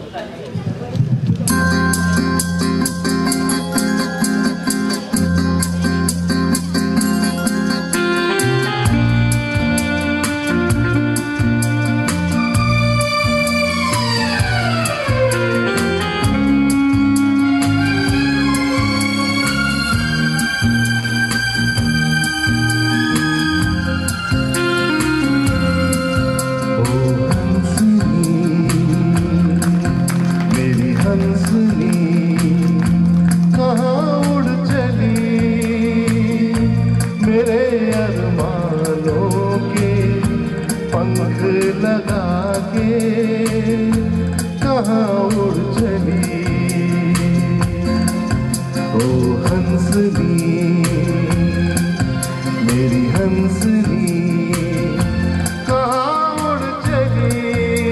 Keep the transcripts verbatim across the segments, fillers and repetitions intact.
लगा के कहाँ उड़ चली ओ हंसनी, मेरी हंसनी कहाँ उड़ चली,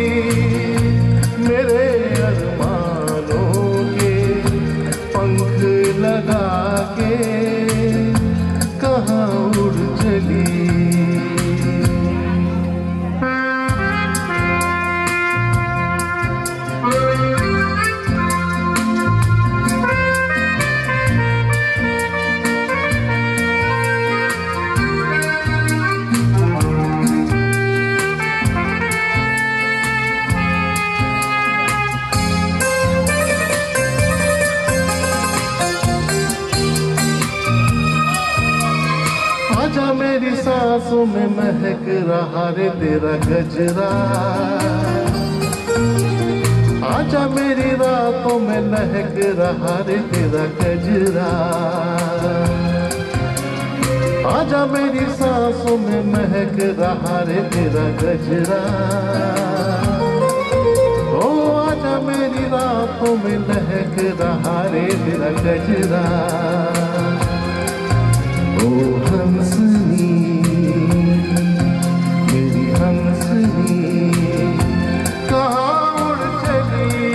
मेरे अरमानों के पंख लगा के कहाँ उड़ चली। आजा मेरी सांसों में महक रहा रे तेरा गजरा, आजा मेरी रातों में महक रहा रे तेरा गजरा, आजा मेरी सांसों में महक रहा रे तेरा गजरा, ओ आजा मेरी रातों में महक रहा रे तेरा गजरा। ओ हंसनी, मेरी हंसनी कहाँ उड़ चली,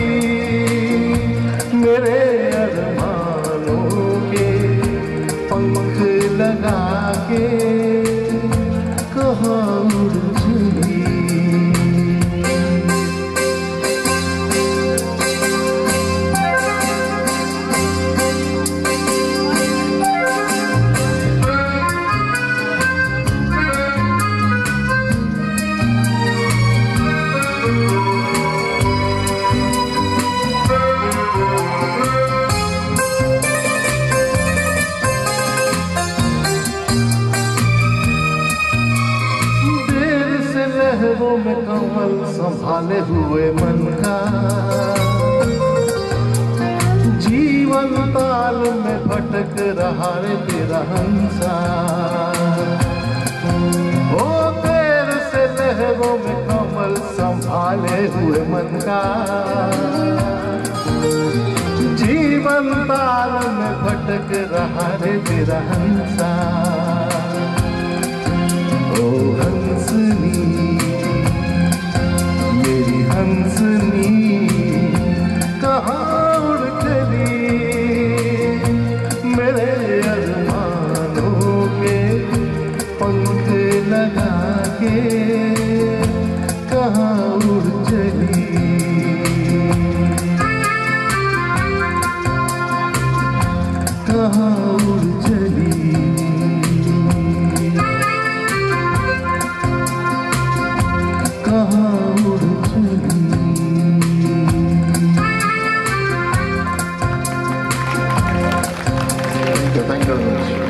मेरे अरमानों के पंख लगा के कहाँ उड़ चली। लहरों में कमल संभाले हुए मन का, जीवन ताल में भटक रहा रे तेरा हंसा, ओ तेरे से लहरों में कमल संभाले हुए मन का, जीवन ताल में भटक रहा रे तेरा हंसा। ओ हंसनी, मेरी हंसनी कहाँ उड़ चली, मेरे अरमानों के पंख लगा के कहाँ उड़ चली। कहाँ उड़ चली, कहाँ उड़ चली। Thank you, thank you very much.